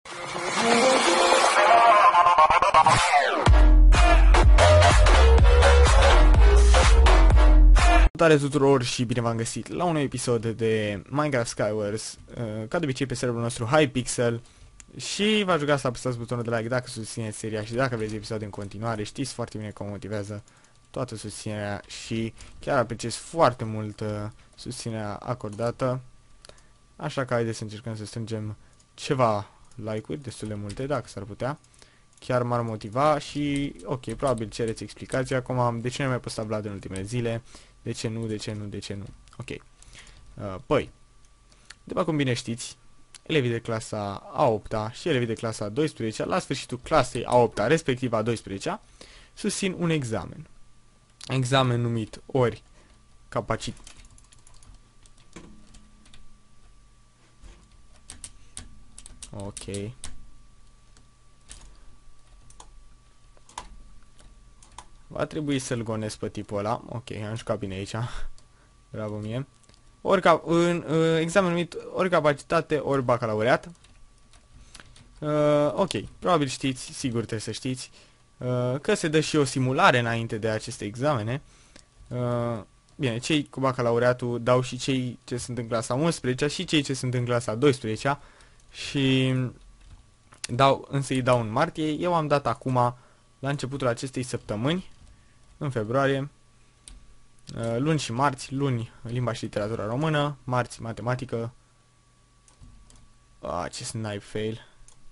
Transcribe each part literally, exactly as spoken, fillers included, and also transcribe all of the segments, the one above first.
Salutare tuturor și bine v-am găsit la un nou episod de Minecraft Skywars, ca de obicei pe serverul nostru Hypixel. Și v-aș ruga să apăsați butonul de like dacă susțineți seria și dacă vreți episoade în continuare. Știți foarte bine că mă motivează toată susținerea și chiar apreciez foarte mult susținerea acordată. Așa că haideți să încercăm să strângem ceva like-uri, destul de multe dacă s-ar putea. Chiar m-ar motiva și ok, probabil cereți explicații acum de ce nu mai postat Vlad în ultimele zile. De ce nu, de ce nu, de ce nu. Ok. Uh, păi, după cum bine știți, elevii de clasa a opta și elevii de clasa a douăsprezecea, la sfârșitul clasei a opta, respectiv a douăsprezecea, susțin un examen. Examen numit ori capacit... Ok. Va trebui să-l gonesc pe tipul ăla. Ok, am jucat bine aici. Bravo mie. Ori ca, în uh, examen numit ori capacitate, ori bacalaureat. Uh, ok, probabil știți, sigur trebuie să știți, uh, că se dă și o simulare înainte de aceste examene. Uh, bine, cei cu bacalaureatul dau și cei ce sunt în clasa a unsprezecea și cei ce sunt în clasa a douăsprezecea. Și dau, însă îi dau în martie. Eu am dat acum, la începutul acestei săptămâni, în februarie, luni și marți, luni limba și literatura română, marți matematică. Ah, ce snipe fail.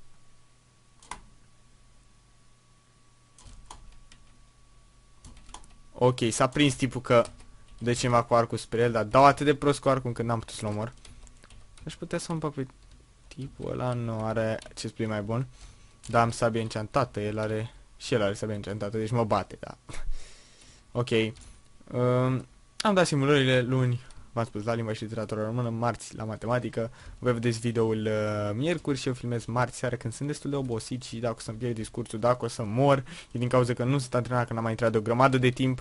Ok, s-a prins tipul că de ceva cu arcul spre el, dar dau atât de prost cu arcul încât n-am putut să-l omor. Aș putea să împac pe tipul ăla, nu are acest play mai bun. Dar am sabie enchantată, el are... Și el are sabie enchantată, deci mă bate, da. Ok. Um, am dat simulările luni, v-am spus, la limba și literatura română, marți la matematică. Voi vedeți videoul uh, miercuri și eu filmez marți seara când sunt destul de obosit și dacă o să-mi pierd discursul, dacă o să mor, e din cauza că nu sunt antrenat, că n-am mai intrat de o grămadă de timp.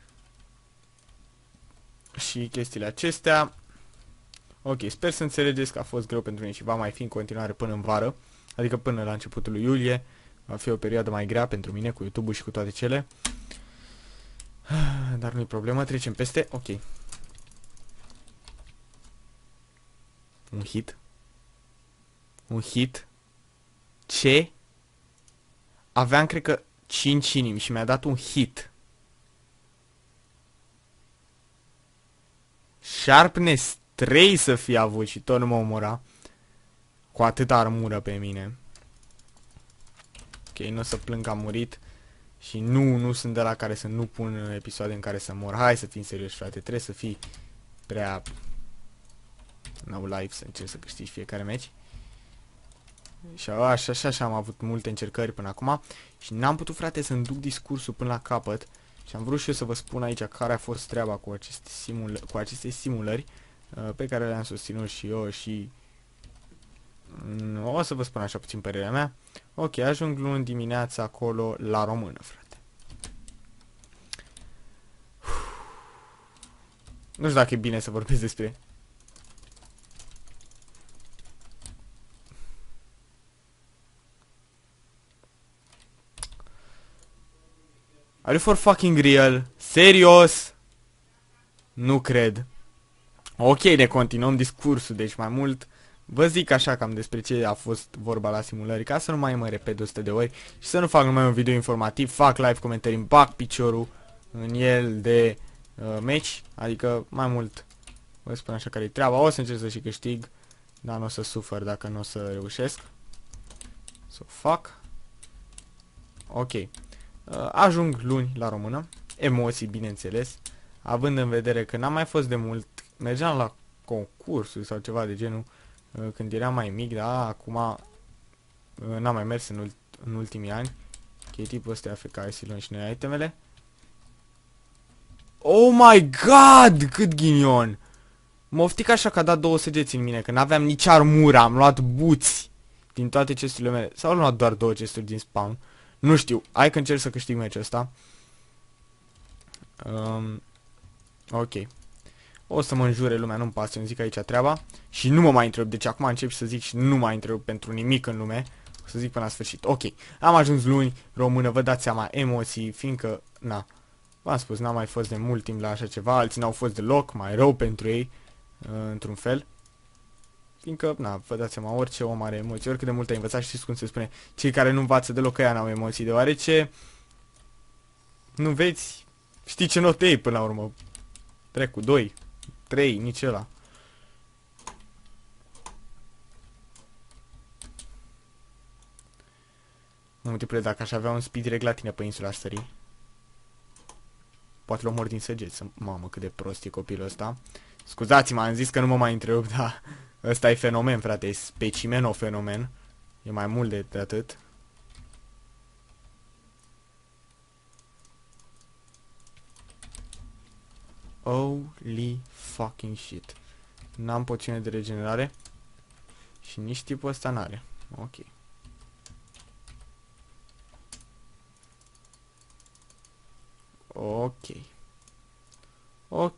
Și chestiile acestea. Ok, sper să înțelegeți că a fost greu pentru mine și va mai fi în continuare până în vară, adică până la începutul lui iulie. Va fi o perioadă mai grea pentru mine cu YouTube-ul și cu toate cele. Dar nu-i problemă, trecem peste. Ok. Un hit. Un hit. Ce? Aveam, cred că, cinci inimi și mi-a dat un hit. Sharpness trei să fie avut și tot nu mă omora. Cu atâta armură pe mine. Ok, nu o să plâng că am murit. Și nu, nu sunt de la care să nu pun episoade în care să mor. Hai să fim serios, frate. Trebuie să fii prea... no life, să încerci să câștigi fiecare meci. Și așa, așa, așa am avut multe încercări până acum. Și n-am putut, frate, să-mi duc discursul până la capăt. Și am vrut și eu să vă spun aici care a fost treaba cu aceste, simul cu aceste simulări uh, pe care le-am susținut și eu și... O să vă spun așa puțin părerea mea. Ok, ajung luni dimineața acolo la română, frate. Nu știu dacă e bine să vorbesc despre... Are you for fucking real? Serios? Nu cred. Ok, ne continuăm discursul, deci mai mult... Vă zic așa cam despre ce a fost vorba la simulări, ca să nu mai mă repet de o sută de ori și să nu fac numai un video informativ, fac live comentarii, îmi bag piciorul în el de uh, meci, adică mai mult vă spun așa care-i treaba. O să încerc să și câștig, dar nu o să sufăr dacă nu o să reușesc. Să o fac. Ok. Uh, ajung luni la română, emoții bineînțeles, având în vedere că n-am mai fost de mult, mergeam la concursuri sau ceva de genul, când eram mai mic, da, acum n-am mai mers în, ult în ultimii ani. Ok, tipul ăsta F K S luăm și noi itemele. Oh my god, cât ghinion! Mă oftic așa că a dat două săgeți în mine, că n-aveam nici armură, am luat buți din toate chesturile mele. Sau am luat doar două chesturi din spawn. Nu știu, hai că încerc să câștig meciul ăsta. Um, ok. O să mă înjure lumea, nu-mi pasă, îmi zic aici treaba. Și nu mă mai întreb, deci acum încep să zic și nu mai întreb pentru nimic în lume. O să zic până la sfârșit. Ok, am ajuns luni, română, vă dați seama, emoții, fiindcă, na, v-am spus, n-am mai fost de mult timp la așa ceva, alții n-au fost deloc, mai rău pentru ei, uh, într-un fel. Fiindcă, na, vă dați seama, orice om are emoții, oricât de mult ai învățat, știți cum se spune, cei care nu învață deloc, ăia n-au emoții, deoarece nu vezi, știi ce note iei până la urmă, trecu, doi, trei, nici ăla. Nu, multiple, dacă aș avea un speed direct la tine pe insula sării, poate l-omor din săgeți. Mamă, cât de prost e copilul ăsta. Scuzați-mă, am zis că nu mă mai întrerup, dar ăsta e fenomen, frate, e specimeno-fenomen. E mai mult de, de atât. Holy fucking shit. N-am poțiune de regenerare. Și nici tipul ăsta n-are. Ok. Ok. Ok.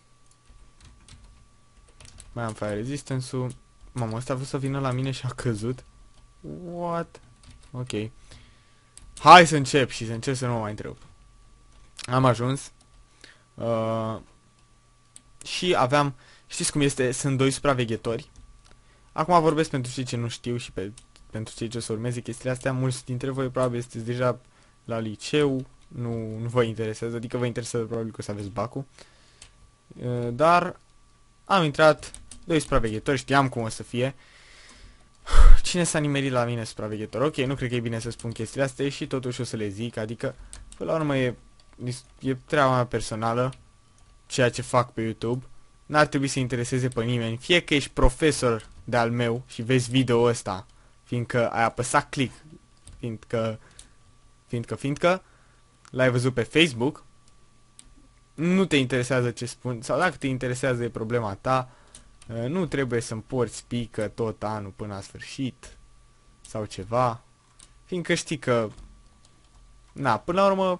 Mai am fire resistance-ul. Mamă, ăsta a vrut să vină la mine și a căzut. What? Ok. Hai să încep și să încerc să nu mă mai întreb. Am ajuns. Uh, și aveam... Știți cum este? Sunt doi supraveghetori. Acum vorbesc pentru cei ce nu știu și pe, pentru cei ce o să urmeze chestiile astea. Mulți dintre voi probabil sunteți deja la liceu. Nu, nu vă interesează, adică vă interesează probabil că o să aveți bacul. Uh, dar am intrat, doi supraveghetori, știam cum o să fie. Cine s-a nimerit la mine supraveghetor? Ok, nu cred că e bine să spun chestiile astea și totuși o să le zic, adică până la urmă e, e treaba mea personală, ceea ce fac pe YouTube. N-ar trebui să intereseze pe nimeni, fie că ești profesor de-al meu și vezi video ăsta, fiindcă ai apăsat click, fiindcă, fiindcă, fiindcă, l-ai văzut pe Facebook, nu te interesează ce spun, sau dacă te interesează e problema ta, nu trebuie să-mi porți pică tot anul până la sfârșit, sau ceva, fiindcă știi că, na, până la urmă,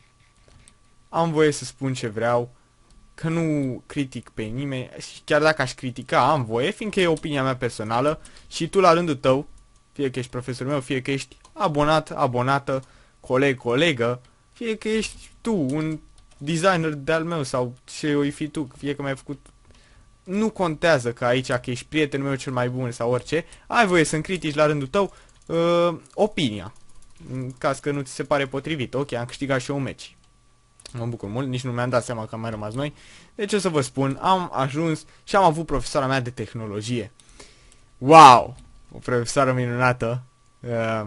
am voie să spun ce vreau, că nu critic pe nimeni, și chiar dacă aș critica, am voie, fiindcă e opinia mea personală, și tu la rândul tău, fie că ești profesorul meu, fie că ești abonat, abonată, coleg, colegă, fie că ești tu, un designer de-al meu sau ce o fi tu, fie că mi-ai făcut... Nu contează că aici, că ești prietenul meu cel mai bun sau orice, ai voie să-mi critici la rândul tău uh, opinia, în caz că nu ți se pare potrivit. Ok, am câștigat și eu un meci. Mă bucur mult, nici nu mi-am dat seama că am mai rămas noi. Deci o să vă spun, am ajuns și am avut profesoara mea de tehnologie. Wow! O profesoară minunată uh,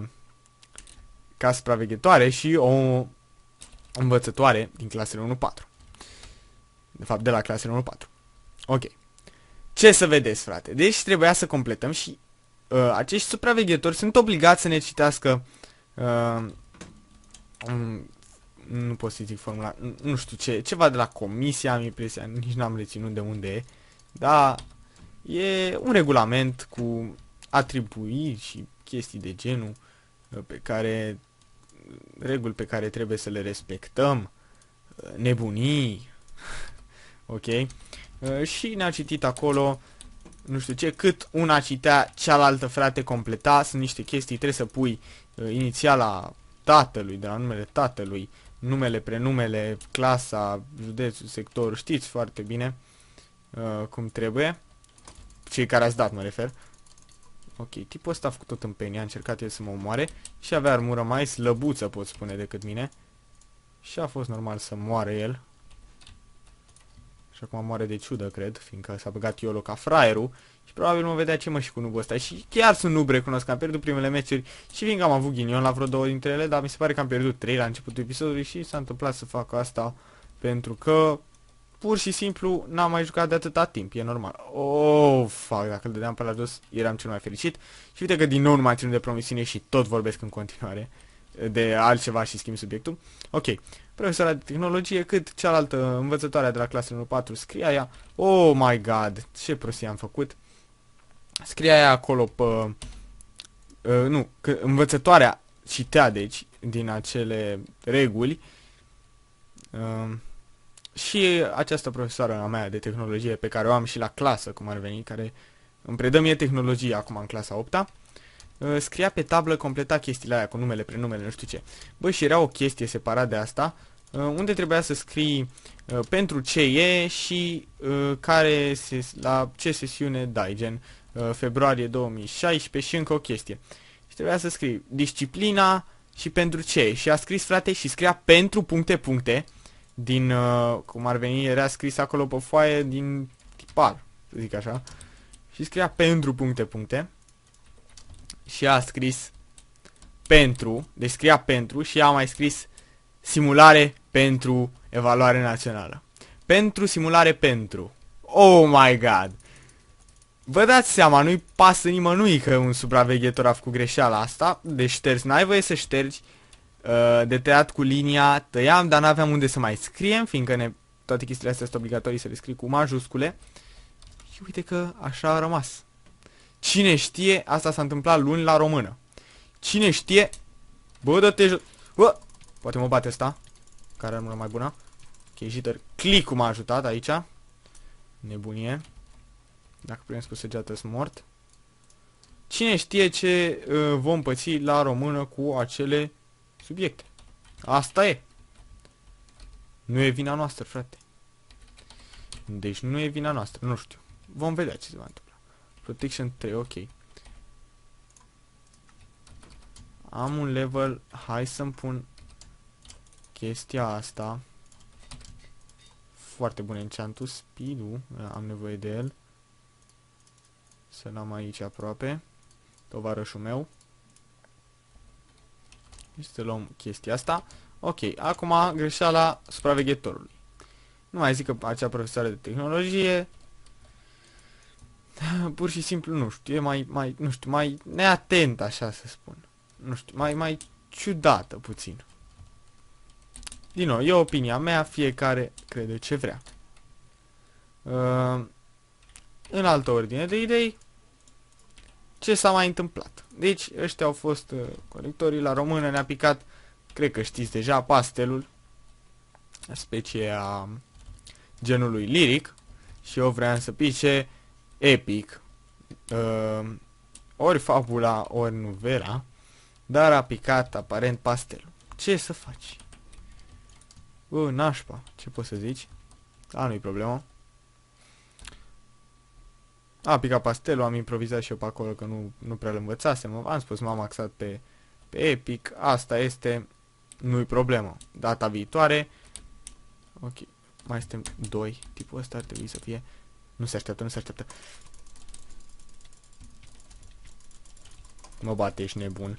ca supraveghetoare și o învățătoare din clasele unu patru. De fapt, de la clasele unu patru. Ok. Ce să vedeți, frate? Deci trebuia să completăm și uh, acești supraveghetori sunt obligați să ne citească uh, um, nu pot să zic formula, nu, nu știu ce, ceva de la comisia, am impresia, nici n-am reținut de unde e, dar e un regulament cu atribuiri și chestii de genul uh, pe care, reguli pe care trebuie să le respectăm, uh, nebunii, ok? Uh, și ne-a citit acolo, nu știu ce, cât una citea, cealaltă, frate, completa, sunt niște chestii, trebuie să pui uh, inițiala tatălui, de la numele tatălui, numele, prenumele, clasa, județul, sectorul, știți foarte bine uh, cum trebuie, cei care ați dat, mă refer. Ok, tipul ăsta a făcut tot în penie, a încercat el să mă omoare și avea armură mai slăbuță, pot spune, decât mine. Și a fost normal să moară el. Și acum moare de ciudă, cred, fiindcă s-a băgat Iolo ca fraierul. Și probabil mă vedea ce mă și cu nubul ăsta. Și chiar sunt nub, recunosc că am pierdut primele meciuri. Și fiindcă am avut ghinion la vreo două dintre ele, dar mi se pare că am pierdut trei la începutul episodului. Și s-a întâmplat să fac asta pentru că pur și simplu n-am mai jucat de atâta timp, e normal. Oh, fuck, dacă îl dădeam pe la jos, eram cel mai fericit. Și uite că din nou nu m-am ținut de promisiune și tot vorbesc în continuare de altceva și schimb subiectul. Ok, profesoara de tehnologie, cât cealaltă învățătoarea de la clasele unu patru scria ea. Oh my god, ce prostie am făcut. Scria ea acolo pe... Uh, nu, că învățătoarea citea, deci, din acele reguli. Uh, și această profesoară a mea de tehnologie, pe care o am și la clasă, cum ar veni, care îmi predă mie tehnologie acum în clasa a opta, uh, scria pe tablă, completa chestiile alea cu numele, prenumele, nu știu ce. Bă, și era o chestie separat de asta, uh, unde trebuia să scrii uh, pentru ce e și uh, care se, la ce sesiune dai, gen uh, februarie două mii șaisprezece și încă o chestie. Și trebuia să scrii disciplina și pentru ce. Și a scris, frate, și scria pentru puncte puncte din, uh, cum ar veni, era scris acolo pe foaie din tipar, să zic așa. Și scria pentru puncte puncte. Și a scris pentru, deci scria pentru și a mai scris simulare pentru evaluare națională. Pentru simulare pentru. Oh my god! Vă dați seama, nu-i pasă nimănui că un supraveghetor a făcut greșeala asta, de șters, n-ai voie să ștergi, uh, de tăiat cu linia, tăiam, dar n-aveam unde să mai scriem, fiindcă ne, toate chestiile astea sunt obligatorii să le scrii cu majuscule. Și uite că așa a rămas. Cine știe, asta s-a întâmplat luni la română. Cine știe, bă, dă-te jos, bă, poate mă bate ăsta, care armură mai bună. Ok, jitter, click-ul m-a ajutat aici. Nebunie. Dacă prins cu săgeată sunt mort. Cine știe ce uh, vom păți la română cu acele subiecte. Asta e. Nu e vina noastră, frate. Deci nu e vina noastră, nu știu. Vom vedea ce se va întâmpla. Protection trei, ok. Am un level, hai să-mi pun chestia asta. Foarte bun enchantul, speed-ul, am nevoie de el. Să-l am aici aproape. Tovarășul meu. Și să luăm chestia asta. Ok, acum greșeala supraveghetorului. Nu mai zic că acea profesoară de tehnologie pur și simplu, nu știu, e mai, mai, nu știu, mai neatent, așa să spun. Nu știu, mai, mai ciudată puțin. Din nou, e opinia mea, fiecare crede ce vrea. Uh, în altă ordine de idei, ce s-a mai întâmplat? Deci, ăștia au fost uh, colectorii la română, ne-a picat, cred că știți deja, pastelul, specie a genului liric, și eu vreau să pice epic, uh, ori fabula, ori novela, dar a picat aparent pastelul. Ce să faci? Bă, nașpa, ce poți să zici? A, nu-i problemă. A picat pastelul, am improvizat și eu pe acolo că nu, nu prea l-învățasem. Am spus, m-am axat pe, pe epic, asta este, nu-i problemă. Data viitoare, ok, mai suntem doi, tipul ăsta ar trebui să fie, nu se așteaptă, nu se așteaptă. Mă bate, ești nebun.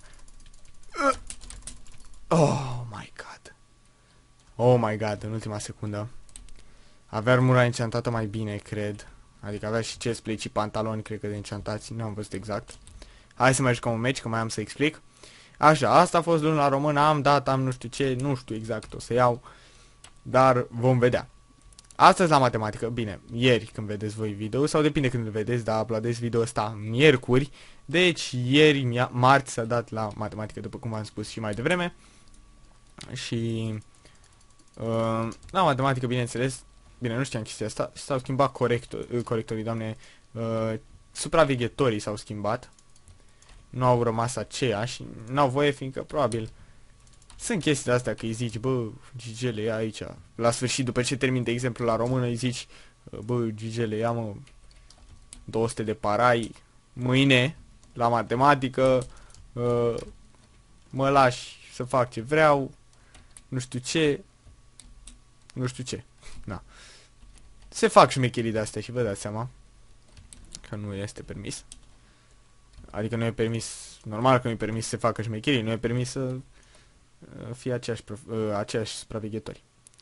Oh my god. Oh my god, în ultima secundă. Avea armura enchantată mai bine, cred. Adică avea și chestplate și pantaloni, cred că de enchantați. Nu am văzut exact. Hai să mai jucăm un match, că mai am să explic. Așa, asta a fost luni la română, am dat, am nu știu ce, nu știu exact, o să iau. Dar vom vedea. Astăzi la matematică, bine, ieri când vedeți voi video, sau depinde când îl vedeți, dar uploadez video ăsta miercuri. Deci ieri, marți, s-a dat la matematică, după cum v-am spus și mai devreme. Și uh, la matematică, bineînțeles, bine, nu știam chestia asta, s-au schimbat corector, corectorii, doamne, uh, supraveghetorii s-au schimbat. Nu au rămas aceiași, n-au voie, fiindcă probabil sunt chestiile astea că îi zici, bă, Gigele, ia aici. La sfârșit, după ce termin, de exemplu, la română, îi zici, bă, Gigele, ia mă două sute de parai, mâine, la matematică, uh, mă lași să fac ce vreau, nu știu ce, nu știu ce, na. Se fac șmecherii de astea și vă dați seama că nu este permis. Adică nu e permis, normal că nu e permis să se facă șmecherii, nu e permis să fie aceiași, aceiași supraveghetori.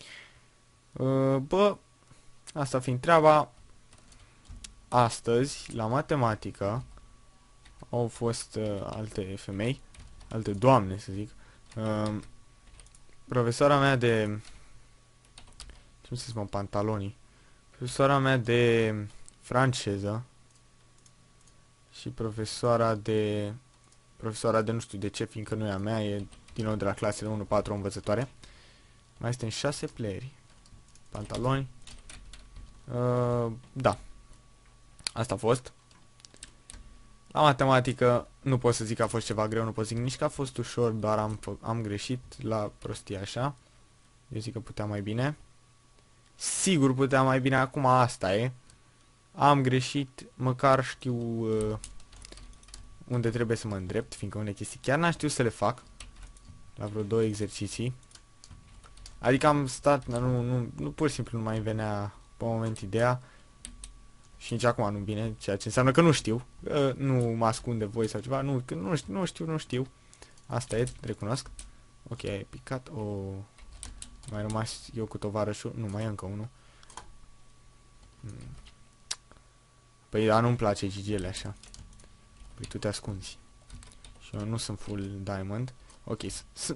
Bă, asta fiind treaba, astăzi, la matematică, au fost uh, alte femei, alte doamne, să zic. Uh, profesoara mea de... ce să spun, pantalonii. Profesoara mea de franceză și profesoara de... profesoara de nu știu de ce, fiindcă nu e a mea, e din nou de la clasele unu patru învățătoare. Mai este în șase playeri. Pantaloni. Uh, da. Asta a fost. La matematică nu pot să zic că a fost ceva greu, nu pot să zic nici că a fost ușor, doar am, am greșit la prostie așa. Eu zic că putea mai bine. Sigur putea mai bine, acum asta e. Am greșit, măcar știu uh, unde trebuie să mă îndrept, fiindcă unele chestii chiar n-am știut să le fac. La vreo două exerciții. Adică am stat, nu, nu, nu pur și simplu nu mai venea pe moment ideea. Și nici acum nu vine, ceea ce înseamnă că nu știu. Că nu mă ascunde voi sau ceva, nu, că nu știu, nu știu, nu știu. Asta e, recunosc. Ok, ai picat, o... Oh. Mai rămas eu cu tovarășul, nu, mai e încă unul. Hmm. Păi, dar nu-mi place gigele așa. Păi tu te ascunzi. Și eu nu sunt full diamond. Ok, sunt...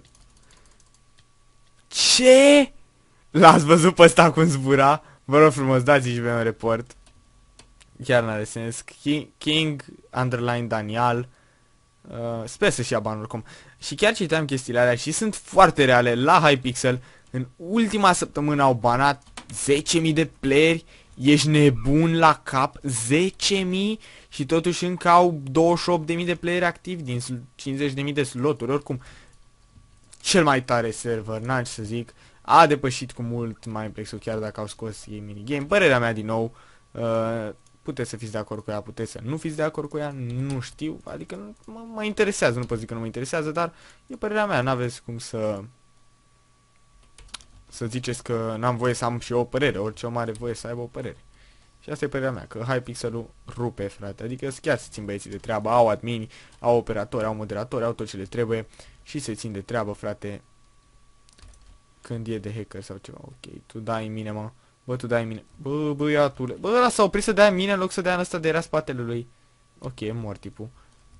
Ce? L-ați văzut pe ăsta cum zbura? Vă rog frumos, dați și pe un report. Chiar n-are sens. King, King underline Daniel. Uh, sper să-și ia bani oricum. Și chiar citeam chestiile alea și sunt foarte reale. La Hypixel, în ultima săptămână au banat zece mii de playeri. Ești nebun la cap? zece mii? Și totuși încă au douăzeci și opt de mii de playeri activi din cincizeci de mii de sloturi. Oricum, cel mai tare server, n-am ce să zic. A depășit cu mult Mineplex-ul, chiar dacă au scos ei minigame. Părerea mea din nou. Uh, puteți să fiți de acord cu ea, puteți să nu fiți de acord cu ea, nu știu. Adică nu, mă, mă interesează, nu pot zic că nu mă interesează, dar e părerea mea, n-aveți cum să... Să ziceți că n-am voie să am și eu o părere, orice om are voie să aibă o părere. Și asta e părerea mea, că Hypixel-ul rupe, frate. Adică chiar se țin băieții de treabă, au admini, au operatori, au moderatori, au tot ce le trebuie și se țin de treabă, frate. Când e de hacker sau ceva, ok, tu dai în mine, mă. Bă, tu dai în mine. Bă, băiatule. Bă, ăla s-a oprit să dea în mine în loc să dea în ăsta de era spatele lui. Ok, e mort tipul.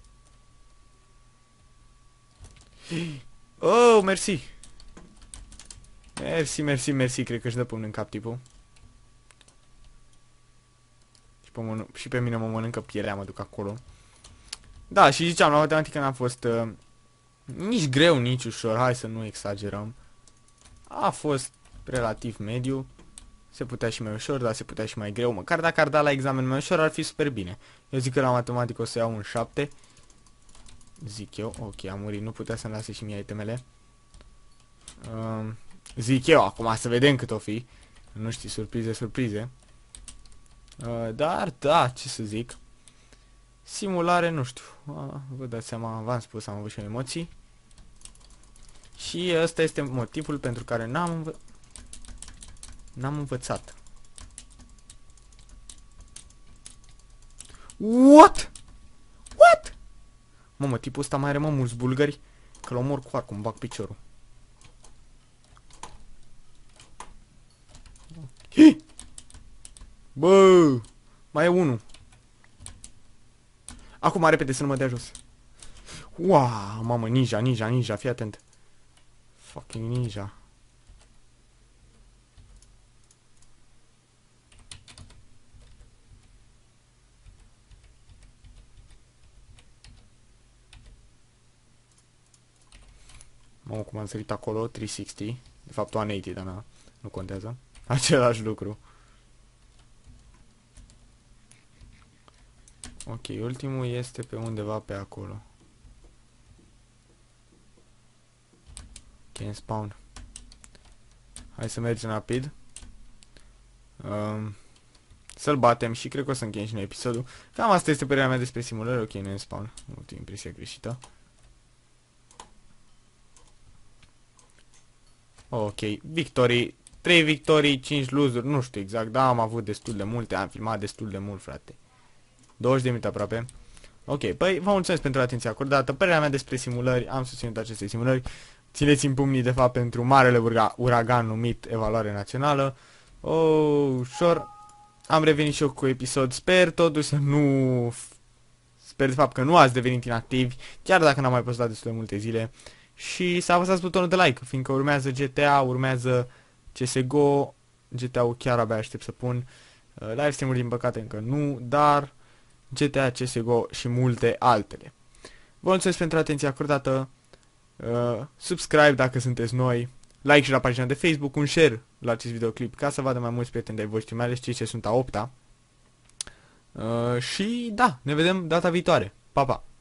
Oh, mersi. Mersi, mersi, mersi. Cred că își dă până în cap tipul. Și pe, și pe mine mă mănâncă pielea, mă duc acolo. Da, și ziceam, la matematică n-a fost uh, nici greu, nici ușor. Hai să nu exagerăm. A fost relativ mediu. Se putea și mai ușor, dar se putea și mai greu. Măcar dacă ar da la examen mai ușor, ar fi super bine. Eu zic că la matematică o să iau un șapte. Zic eu. Ok, am murit. Nu putea să-mi lase și mie itemele. Uh, zic eu. Acum să vedem cât o fi. Nu știi, surprize, surprize. Uh, dar, da, ce să zic. Simulare, nu știu. Uh, vă dați seama, v-am spus, am avut și emoții. Și ăsta este motivul pentru care n-am învățat. N-am învățat. What? What? Mamă, tipul ăsta mai are mă mulți bulgări. Că l-omor cu arcul, îmi bag piciorul. Okay. Bă, mai e unul. Acum repede să nu mă dea jos. Wow, mamă, ninja, ninja, ninja, fii atent. Fucking ninja. Mamă, cum am sărit acolo, trei sixty. De fapt, o optzeci, dar na, nu contează. Același lucru. Ok, ultimul este pe undeva pe acolo. Ok, în spawn. Hai să mergem rapid. Um, Să-l batem și cred că o să încheiem și noi episodul. Cam asta este părerea mea despre simulări. Ok, nu e în spawn. Nu am impresia greșită. Ok, victorii. trei victorii, cinci lose-uri, nu știu exact, dar am avut destul de multe, am filmat destul de mult, frate. douăzeci de minute aproape. Ok, păi vă mulțumesc pentru atenția acordată. Părerea mea despre simulări, am susținut aceste simulări. Țineți în pumnii, de fapt, pentru marele uragan numit Evaluare Națională. Oh, ușor. Am revenit și eu cu episod. Sper totuși să nu... Sper de fapt că nu ați devenit inactivi, chiar dacă n-am mai postat destul de multe zile. Și să apăsați butonul de like, fiindcă urmează G T A, urmează C S G O. G T A-ul chiar abia aștept să pun. Uh, live stream-uri din păcate încă nu, dar G T A, C S G O și multe altele. Vă mulțumesc pentru atenția acordată. Uh, subscribe dacă sunteți noi. Like și la pagina de Facebook, un share la acest videoclip ca să vadă mai mulți prieteni de-ai voștri, mai ales cei ce sunt a opta. Uh, și da, ne vedem data viitoare. Pa, pa!